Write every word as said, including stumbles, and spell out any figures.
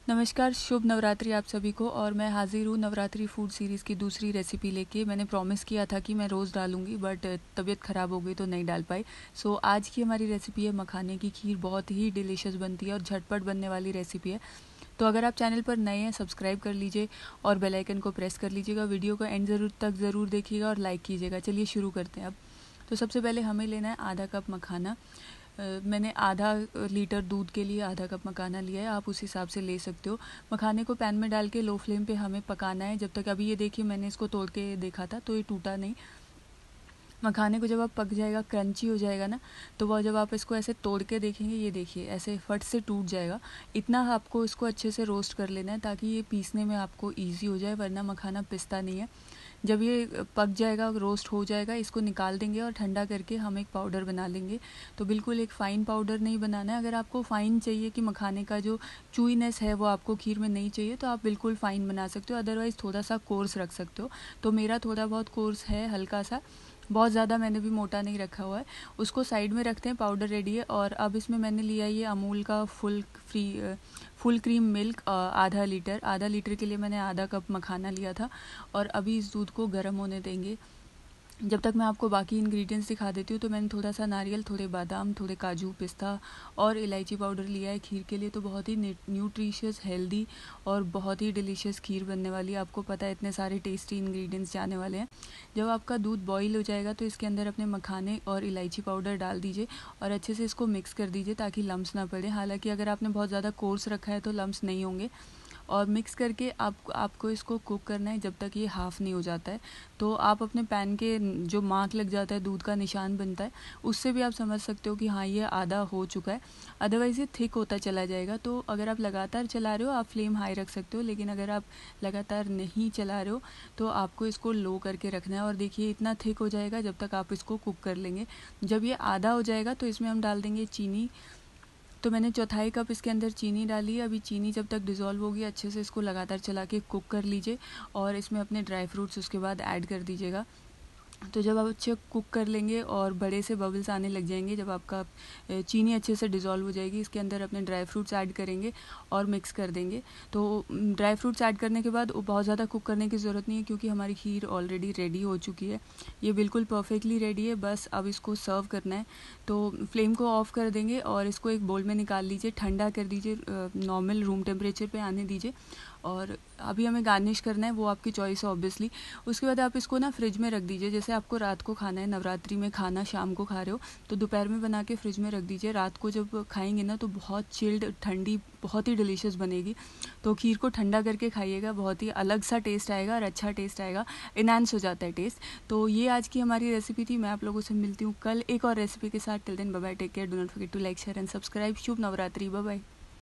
नमस्कार, शुभ नवरात्रि आप सभी को। और मैं हाज़िर हूँ नवरात्रि फूड सीरीज़ की दूसरी रेसिपी लेके। मैंने प्रॉमिस किया था कि मैं रोज़ डालूँगी, बट तबीयत ख़राब हो गई तो नहीं डाल पाई। सो आज की हमारी रेसिपी है मखाने की खीर। बहुत ही डिलीशियस बनती है और झटपट बनने वाली रेसिपी है। तो अगर आप चैनल पर नए हैं, सब्सक्राइब कर लीजिए और बेल आइकन को प्रेस कर लीजिएगा। वीडियो को एंड ज़रूर तक ज़रूर देखिएगा और लाइक कीजिएगा। चलिए शुरू करते हैं अब। तो सबसे पहले हमें लेना है आधा कप मखाना। Uh, मैंने आधा लीटर दूध के लिए आधा कप मखाना लिया है, आप उस हिसाब से ले सकते हो। मखाने को पैन में डाल के लो फ्लेम पे हमें पकाना है जब तक। अभी ये देखिए, मैंने इसको तोड़ के देखा था तो ये टूटा नहीं। मखाने को जब आप पक जाएगा, क्रंची हो जाएगा ना, तो वह जब आप इसको ऐसे तोड़ के देखेंगे, ये देखिए ऐसे फट से टूट जाएगा। इतना आपको इसको अच्छे से रोस्ट कर लेना है ताकि ये पीसने में आपको ईजी हो जाए, वरना मखाना पिसता नहीं है। जब ये पक जाएगा, रोस्ट हो जाएगा, इसको निकाल देंगे और ठंडा करके हम एक पाउडर बना लेंगे। तो बिल्कुल एक फ़ाइन पाउडर नहीं बनाना है। अगर आपको फ़ाइन चाहिए कि मखाने का जो चूईनेस है वो आपको खीर में नहीं चाहिए, तो आप बिल्कुल फ़ाइन बना सकते हो। अदरवाइज़ थोड़ा सा कोर्स रख सकते हो। तो मेरा थोड़ा बहुत कोर्स है, हल्का सा, बहुत ज़्यादा मैंने भी मोटा नहीं रखा हुआ है। उसको साइड में रखते हैं, पाउडर रेडी है। और अब इसमें मैंने लिया ये अमूल का full free full cream milk आधा लीटर। आधा लीटर के लिए मैंने आधा कप मखाना लिया था। और अभी इस दूध को गर्म होने देंगे। जब तक मैं आपको बाकी इंग्रेडिएंट्स दिखा देती हूँ, तो मैंने थोड़ा सा नारियल, थोड़े बादाम, थोड़े काजू, पिस्ता और इलायची पाउडर लिया है खीर के लिए। तो बहुत ही न्यूट्रिशियस, हेल्दी और बहुत ही डिलीशियस खीर बनने वाली है। आपको पता है इतने सारे टेस्टी इंग्रेडिएंट्स जाने वाले हैं। जब आपका दूध बॉईल हो जाएगा तो इसके अंदर अपने मखाने और इलायची पाउडर डाल दीजिए और अच्छे से इसको मिक्स कर दीजिए ताकि लम्स ना पड़े। हालाँकि अगर आपने बहुत ज़्यादा कोर्स रखा है तो लम्स नहीं होंगे। और मिक्स करके आप आपको इसको कुक करना है जब तक ये हाफ़ नहीं हो जाता है। तो आप अपने पैन के जो मार्क लग जाता है, दूध का निशान बनता है, उससे भी आप समझ सकते हो कि हाँ ये आधा हो चुका है। अदरवाइज़ ये थिक होता चला जाएगा। तो अगर आप लगातार चला रहे हो, आप फ्लेम हाई रख सकते हो। लेकिन अगर आप लगातार नहीं चला रहे हो तो आपको इसको लो करके रखना है। और देखिए इतना थिक हो जाएगा जब तक आप इसको कुक कर लेंगे। जब ये आधा हो जाएगा तो इसमें हम डाल देंगे चीनी। तो मैंने चौथाई कप इसके अंदर चीनी डाली है। अभी चीनी जब तक डिज़ोल्व होगी, अच्छे से इसको लगातार चला के कुक कर लीजिए। और इसमें अपने ड्राई फ्रूट्स उसके बाद ऐड कर दीजिएगा। तो जब आप अच्छे कुक कर लेंगे और बड़े से बबल्स आने लग जाएंगे, जब आपका चीनी अच्छे से डिज़ोल्व हो जाएगी, इसके अंदर अपने ड्राई फ्रूट्स ऐड करेंगे और मिक्स कर देंगे। तो ड्राई फ्रूट्स ऐड करने के बाद बहुत ज़्यादा कुक करने की ज़रूरत नहीं है, क्योंकि हमारी खीर ऑलरेडी रेडी हो चुकी है। ये बिल्कुल परफेक्टली रेडी है। बस अब इसको सर्व करना है। तो फ्लेम को ऑफ कर देंगे और इसको एक बोल में निकाल लीजिए, ठंडा कर दीजिए, नॉर्मल रूम टेम्परेचर पे आने दीजिए। और अभी हमें गार्निश करना है, वो आपकी चॉइस है ऑब्वियसली। उसके बाद आप इसको ना फ्रिज में रख दीजिए। जैसे आपको रात को खाना है, नवरात्रि में खाना शाम को खा रहे हो, तो दोपहर में बना के फ्रिज में रख दीजिए। रात को जब खाएंगे ना तो बहुत चिल्ड, ठंडी, बहुत ही डिलीशियस बनेगी। तो खीर को ठंडा करके खाइएगा, बहुत ही अलग सा टेस्ट आएगा और अच्छा टेस्ट आएगा, इनहांस हो जाता है टेस्ट। तो ये आज की हमारी रेसिपी थी। मैं आप लोगों से मिलती हूँ कल एक और रेसिपी के साथ। Till then bye bye, take care, do not forget to like, share and subscribe. शुभ नवरात्रि, बाय बाय।